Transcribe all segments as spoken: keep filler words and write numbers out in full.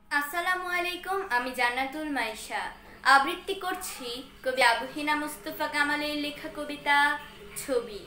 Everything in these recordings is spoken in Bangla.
আসসালামু আলাইকুম। আমি জান্নাতুল মাইশা আবৃত্তি করছি কবি আবুহিনা মুস্তফা কামালের লেখা কবিতা ছবি।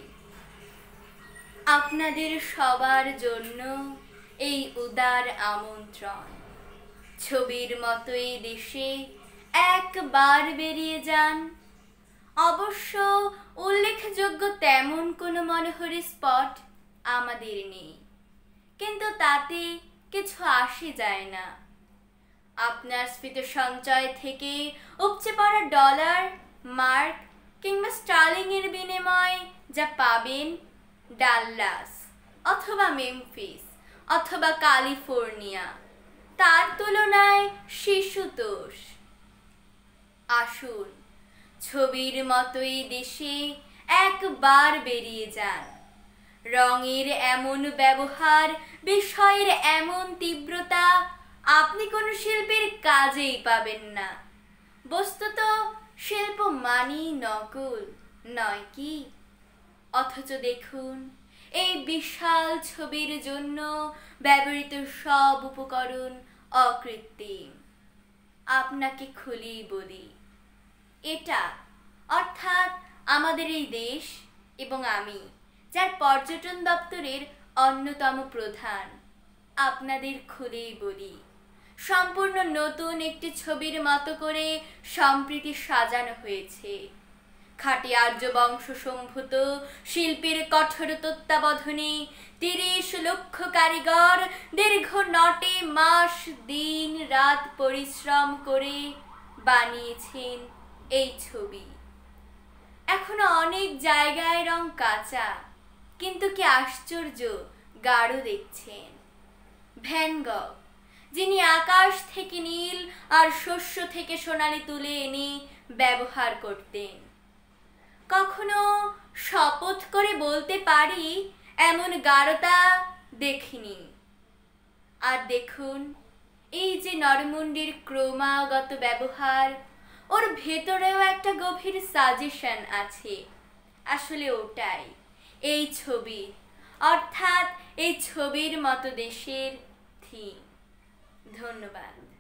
আপনাদের সবার জন্য এই উদার আমন্ত্রণ, ছবির মতোই দেশে একবার বেরিয়ে যান। অবশ্য উল্লেখযোগ্য তেমন কোনো মনোহরী স্পট আমাদের নেই, কিন্তু তাতে কিছু আসে যায় না। আপনার স্ফীত সঞ্চয় থেকে উপচে পড়া ডলার, মার্ক কিংবা স্টার্লিং এর বিনিময়ে যা পাবেন ডাল্লাস অথবা মেমফিস অথবা ক্যালিফোর্নিয়া, তার তুলনায় শিশুতোষ। আসুন, ছবির মতোই দেশে একবার বেরিয়ে যান। রঙের এমন ব্যবহার, বিষয়ের এমন তীব্রতা আপনি কোনো শিল্পীর কাজেই পাবেন না। বস্তুত শিল্প মানেই নকল, নয় কি? অথচ দেখুন, এই বিশাল ছবির জন্য ব্যবহৃত সব উপকরণ অকৃত্রিম। আপনাকে খুলেই বলি, এটা অর্থাৎ আমাদের এই দেশ এবং আমি, যার পর্যটন দপ্তরের অন্যতম প্রধান, আপনাদের খুলেই বলি, সম্পূর্ণ নতুন একটি ছবির মতো করে সম্প্রীতি সাজানো হয়েছে। খাঁটি আর্য বংশ সম্ভূত শিল্পীর কঠোর তত্ত্বাবধানে তিরিশ লক্ষ কারিগর দীর্ঘ নটে মাস দিন রাত পরিশ্রম করে বানিয়েছেন এই ছবি। এখনো অনেক জায়গায় রং কাঁচা, কিন্তু কি আশ্চর্য গাঢ় দেখছেন। ভ্যান গঘ, যিনি আকাশ থেকে নীল আর শস্য থেকে সোনালি তুলে এনে ব্যবহার করতেন, কখনো শপথ করে বলতে পারি এমন গাঢ়তা দেখিনি। আর দেখুন, এই যে নরমুন্ডির ক্রমাগত ব্যবহার, ওর ভেতরেও একটা গভীর সাজেশন আছে। আসলে ওটাই এই ছবি, অর্থাৎ এই ছবির মতো দেশের থিম। ধন্যবাদ।